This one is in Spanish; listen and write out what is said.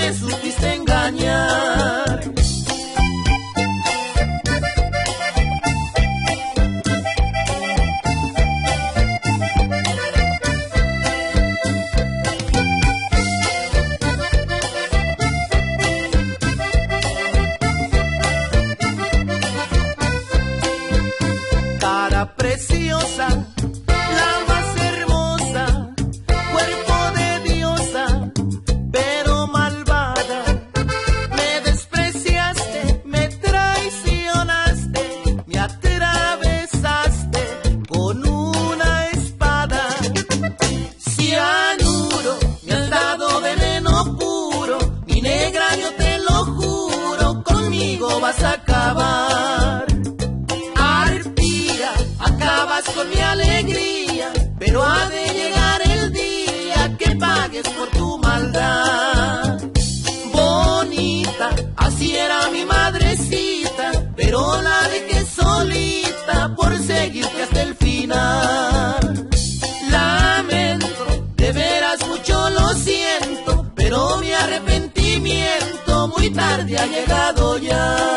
me supiste engañar. Cara preciosa, la más hermosa, cuerpo de diosa, pero malvada. Me despreciaste, me traicionaste, me atravesaste con una espada. Cianuro, me has dado veneno puro, mi negra, yo te lo juro, conmigo vas a acabar. Acabas con mi alegría, pero ha de llegar el día que pagues por tu maldad. Bonita, así era mi madrecita, pero la dejé solita por seguirte hasta el final. Lamento, de veras mucho lo siento, pero mi arrepentimiento muy tarde ha llegado ya.